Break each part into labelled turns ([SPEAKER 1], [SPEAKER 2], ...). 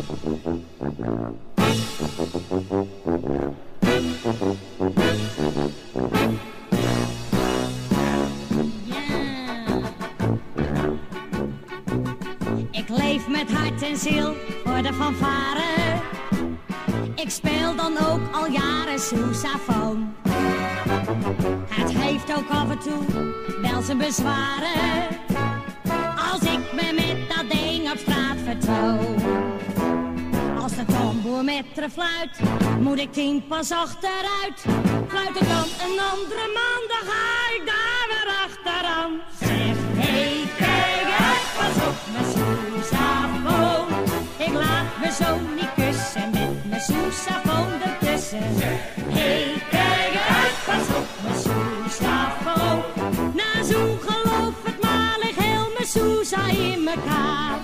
[SPEAKER 1] Ik leef met hart en ziel voor de fanfare. Ik speel dan ook al jaren soezafoon. Het heeft ook af en toe wel zijn bezwaren als ik me met dat ding op straat vertoon. Als de tamboer met de fluit, moet ik 10 pas achteruit. Fluit er dan een andere man, dan ga ik daar weer achteraan. Zeg, hey, kijk uit, pas op mijn soezafoon. Ik laat me zo niet kussen met mijn soezafoon ertussen. Zeg, hey, kijk uit, pas op mijn soezafoon. Na zo'n geloof het maar, ligt heel mijn soeza in mekaar.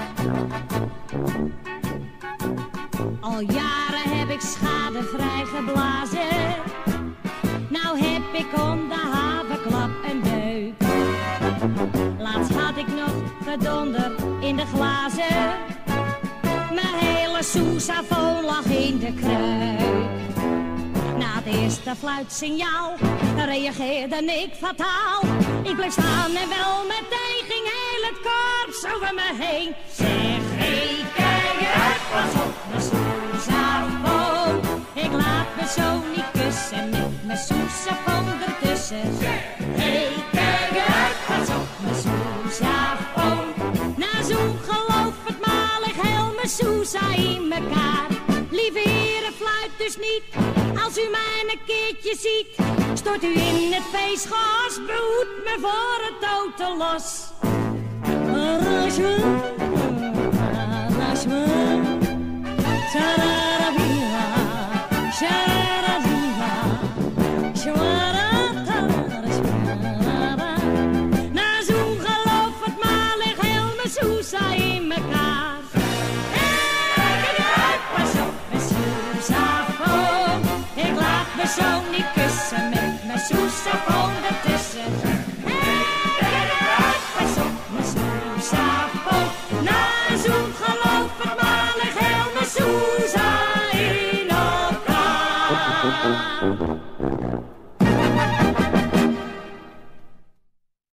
[SPEAKER 1] Al jaren heb ik schadevrij geblazen. Nou heb ik om de haverklap een deuk. Laatst had ik nog gedonder in de glazen. Mijn hele soezafoon lag in de kreuk. Na het eerste fluitsignaal reageerde ik fataal. Ik bleef staan en wel meteen ging heel het korps over me heen. Zeg, hey, kijk uit, pas op mijn soezafoon. Ik laat me zo niet kussen met mijn soezafoon ertussen. Zeg, hey, kijk uit, pas op mijn soezafoon. Na zo'n geloof het maar, ligt heel mijn soeza in mekaar. Lieve heren, fluit dus niet, als u mij een keertje ziet. Stort u in het feestgas, behoed me voor het toten los. Na zo'n geloof het maar, ligt heel mijn soeza in mekaar. Ik laat me zo niet kussen met mijn soezafoon.